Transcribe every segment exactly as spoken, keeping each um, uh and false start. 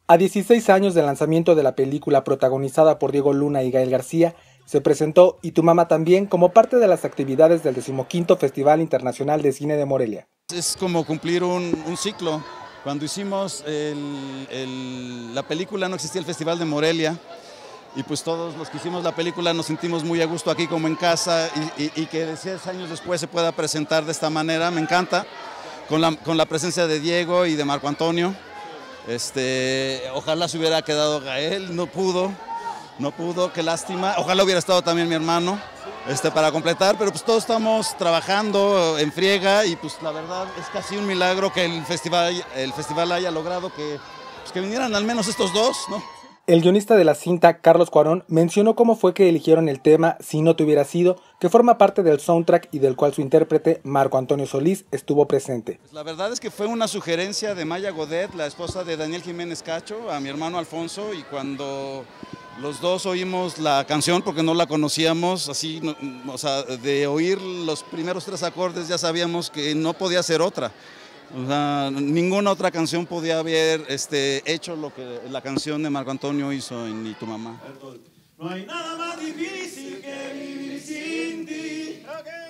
A dieciséis años del lanzamiento de la película protagonizada por Diego Luna y Gael García, se presentó Y tu mamá también como parte de las actividades del decimoquinto Festival Internacional de Cine de Morelia. Es como cumplir un, un ciclo. Cuando hicimos el, el, la película no existía el Festival de Morelia y pues todos los que hicimos la película nos sentimos muy a gusto aquí como en casa y, y, y que diez años después se pueda presentar de esta manera, me encanta, con la, con la presencia de Diego y de Marco Antonio. Este, ojalá se hubiera quedado Gael, no pudo, no pudo, qué lástima. Ojalá hubiera estado también mi hermano este, para completar, pero pues todos estamos trabajando en friega y pues la verdad es casi un milagro que el festival, el festival haya logrado que, pues, que vinieran al menos estos dos, ¿no? El guionista de la cinta, Carlos Cuarón, mencionó cómo fue que eligieron el tema Si no te hubiera sido, que forma parte del soundtrack y del cual su intérprete, Marco Antonio Solís, estuvo presente. Pues la verdad es que fue una sugerencia de Maya Godet, la esposa de Daniel Jiménez Cacho, a mi hermano Alfonso, y cuando los dos oímos la canción, porque no la conocíamos, así, o sea, de oír los primeros tres acordes ya sabíamos que no podía ser otra. O sea, ninguna otra canción podía haber este, hecho lo que la canción de Marco Antonio hizo en Y tu mamá. No hay nada más difícil que vivir sin ti.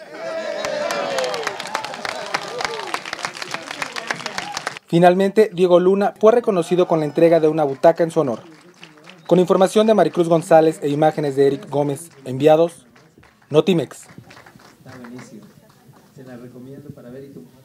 Finalmente, Diego Luna fue reconocido con la entrega de una butaca en su honor. Con información de Maricruz González e imágenes de Eric Gómez, enviados, Notimex. Está buenísimo. Se la recomiendo para ver y tú.